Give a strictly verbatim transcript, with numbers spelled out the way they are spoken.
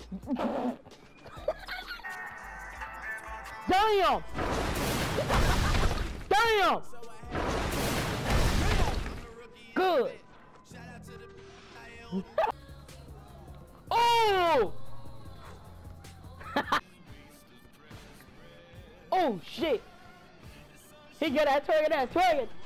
Damn! Damn! Good. Oh! Oh shit! He got that target, that target.